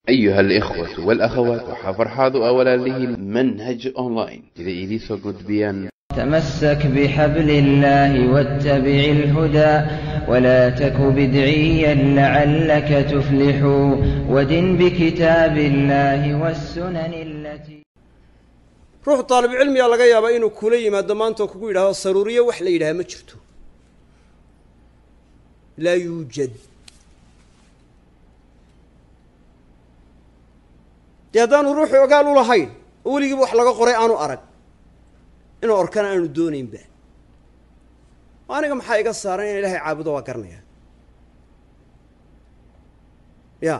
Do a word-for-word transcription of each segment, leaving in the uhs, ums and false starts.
أيها الإخوة والأخوات وحفرحاض أولا له منهج أونلاين إذا إلي سقط بيان تمسك بحبل الله واتبع الهدى ولا تك بدعيا لعلك تفلح ودن بكتاب الله والسنن التي روح طالب علم يا لغا يابا inuu kula yimaado maanta kugu yiraahdo saruuriye wax la yiraahdo ma jirto la yujad yadaan ruuxi ogaal u lahayn waligiiba wax laga qoray aanu arag inuu orkan aanu doonaynba aniga maxay iga saaran in ilaahay caabudo waa garanaya ya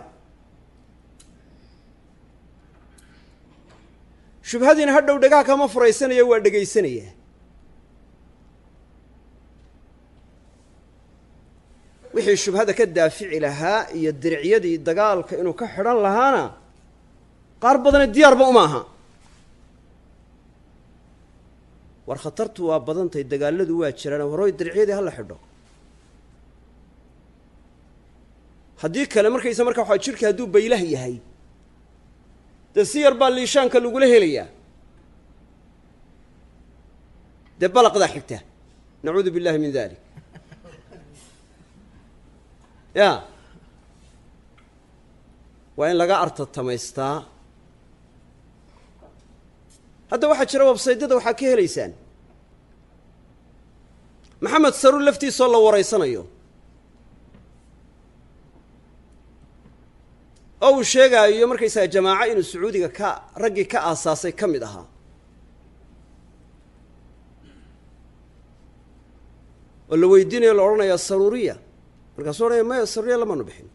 shubhadina hadhow dhagaa kama furaysanaya waa dhageysanaya wixii shubhada ka daafici lahaa iyo dirciyadii dagaalka inuu ka xiran lahaana qaar badan diyaarba uma aha war khatartu waa badantay dagaaladu waa jiraan horooy dirciyadii hal la xidho haddii kale markaysa markaa waxaa jirka hadduu baylah yahay dee si yar baa liishaanka lagula helayaa dee balaqdaa xigta nacuudu billahi min dalik ya waa in laga artatamaystaa hadda waxaa jira websaydyada waxaa ka helaysaan maxamed saruur laftiisoo la wareysanayo oo uu sheegaayo markaysaga jamaaco inuu sacuudiga ka raggii ka aasaasay ka mid ahaa oo la weydiinayo la odhanayaa saruuriya markaasuu odhanaya maya saruuriya lamaanu bixin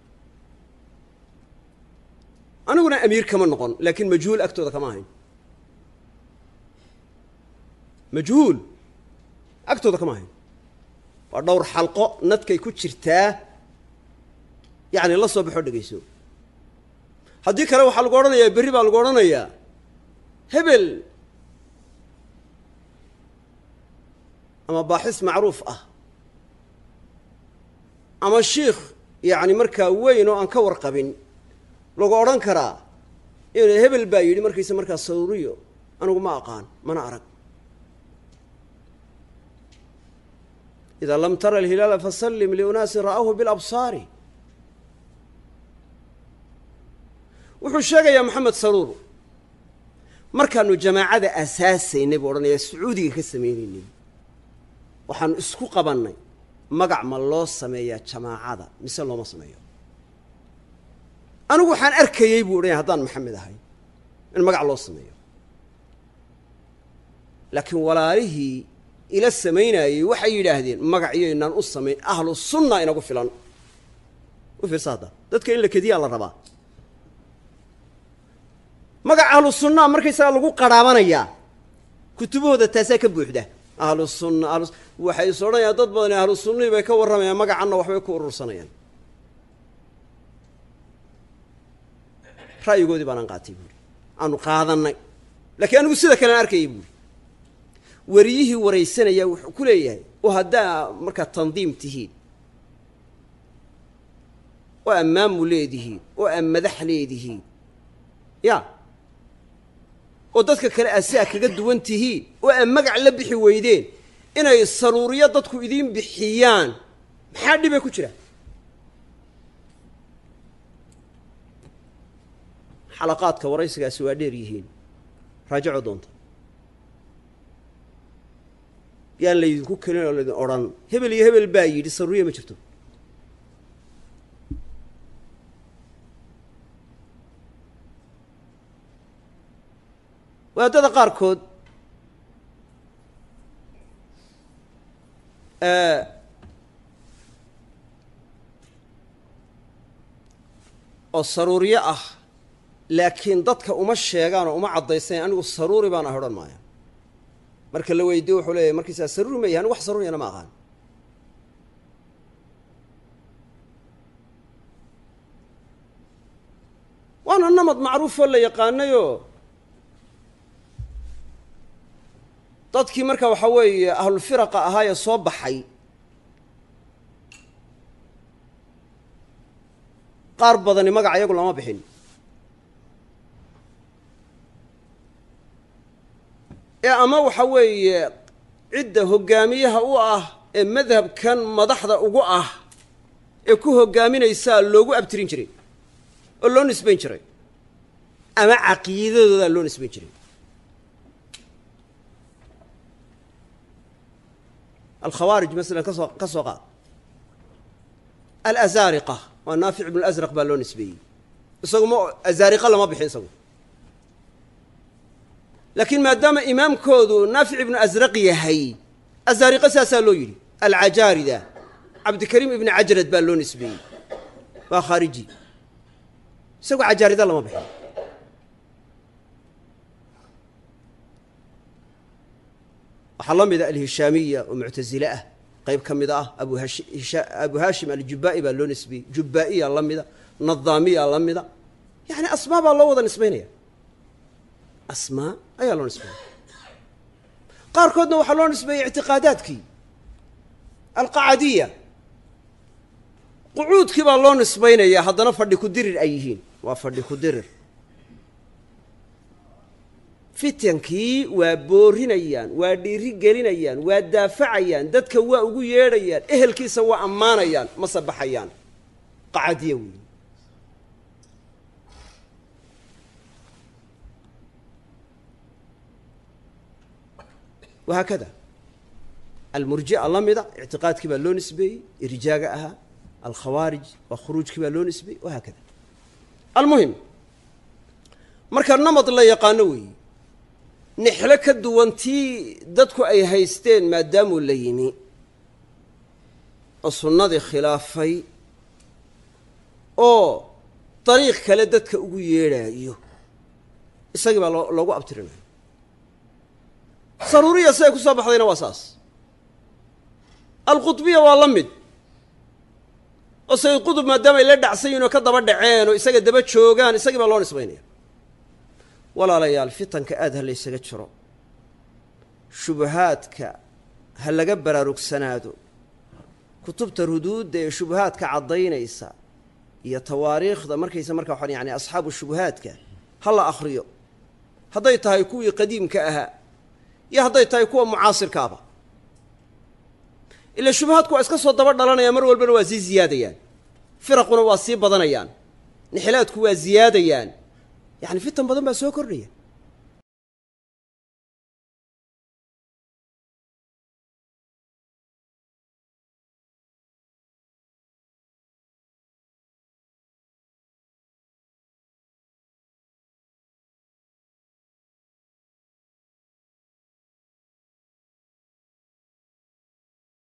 aniguna amiir kama noqon laakiin majhuul agtooda kama ahayn majhuul agtooda kama ahayn waa dhowr xalqo nadkay ku jirtaa yacni la soo baxoo dhegayso haddii kale waxaa lagu odhanayaa berri baa lagu odhanayaa hebel ama baaxis macruuf ah ama shiikh yacni markaa weyn oo aan ka warqabin lagu odhan karaa in hebel baa yidhi markaysa markaa saruuriyo anigu ma aqaan mana arag idaa lam tara alhilaala fasallim liunaasin ra'awhu bilabsaari wuxuu sheegayaa maxamed saruur markaanu jamaacada asaasaynay buu odhanayaa sacuudiga ka sameynaynay waxaanu isku qabannay magac ma loo sameeyaa jamaacada mise looma sameeyo anigu waxaan arkayey buu odhanaya haddaan maxamed ahay in magac loo sameeyo laakiin walaalihii ila samaynayey waxay yidhaahdeen magacyo inaan u samayn ahlu sunna inagu filan u fiirsa hadda dadka in la kediyaa la rabaa magac ahlu sunnaa markaysaga lagu qaraabanayaa kutubahooda taasaa ka buuxda ahlu sunna ahlu waxay is odhanayaan dad badan ahlu sunnii bay ka warramayaan magacanna waxbay ku urursanayaan ra'yigoodii baanaan qaatay buuri aanu qaadannay laakiin anigu sida kalean arkayay buuri wariyihii waraysanaya wuxuu ku leeyahay oo haddaa markaa tandiim tihiin oo ammaamu leedihiin oo aan madax leedihiin ya oo dadka kale asaa kaga duwan tihiin oo aan magac la bixi weydeen inay saruuriyo dadku idiin bixiyaan maxaa dhibay ku jira xalaqaadka waraysigaasi waa dheer yihiin raajaco doonta yaan laydinku kelin oo laydin odhan hebel iyo hebel baa yidhi saruuriya ma jirto wadaadada qaarkood oo saruuriye ah laakiin dadka uma sheegaan oo uma caddaysayn anigu saruuri baan ah odhan maaya marka la weydiyo wuxuu leeyahay markiisaa saruuri ma yahay anigu wax saruuriyana ma aqaan waana namad macruufoo la yaqaanayoo dadkii marka waxaa weeye ahlulfiraqa ahaa ee soo baxay qaar badani magac iyagu lama bixin ee ama waxa weeye cidda hoggaamiyaha u ah ee madhabkan madaxda ugu ah ee ku hoggaaminaysaa loogu abtirin jiray oo loo nisbayn jiray ama caqiidadoodaa loo nisbayn jiray alkhawaarij masalan kasoo ka soo qaad alazaariqa waa naafic ibnu lasraq baa loo nisbeeyey isagu ma azaariqa lama bixin isagu laakiin maadaama imaamkoodu naafic ibnu asraq yahay azaariqa saasaa loo yidhi alcajaarida cabdikariim ibni cajrad baa loo nisbeeyey waa khaariji isagoo cajaarida lama bixin waxaa la mida alhishaamiya oo muctasile ah qayb ka mid ah abu abu haashim aljubaa'i baa loo nisbeeyey jubbaa'iya la mida nadaamiya la mida yani asmaa baa loo wada nisbaynaya asmaa ayaa loo nisbeeya qaarkoodna waxaa loo nisbeeyey ictiqaadaadkii alqacadiya qucuudkii baa loo nisbaynaya haddana fadhi ku dirir ay yihiin waa fadhi ku dirir fitankii waa boorinayaan waa dhiiri gelinayaan waa daafacayaan dadka waa ugu yeedhayaan ehelkiisa waa ammaanayaan ma sabaxayaan qacadiya weyi wahaakada almurji'a la mida ictiqaadkii baa loo nisbeeyey irjaaga ahaa alkhawaarij waa khuruujkii baa loo nisbeeyey wahaakada almuhim marka namad la yaqaano weeye nixlo ka duwantii dadku ay haysteen maadaamuu la yimi oo sunnadii khilaafay oo dariiq kale dadka ugu yeedhaayo isagii baa loo loogu abtirinayo saruuriya siday ku soo baxdayna waa saas alqudbiya waa la mid oo sayid qudub maadaama ay la dhacsan yihin oo ka daba dhaceen oo isaga daba joogaan isagii baa loo nisbaynaya walaalayaal fitanka aad ha laysaga jiro shubahaadka ha laga baraarugsanaado kutubta ruduudda ee shubahaadka caddaynaysa iyo tawaariikhda markaysa markaa waxaan yani asxaabu shubahaadka ha la akhriyo hadday tahay kuwii qadiimka ahaa iyo hadday tahay kuwa mucaasirkaaba ila shubahaadku waa iska soo daba dhalanayaan mar walbana waa sii ziyaadayaan firaquna waa sii badanayaan nixilaadku waa ziyaadayaan yani fitan badan baa soo kordhaya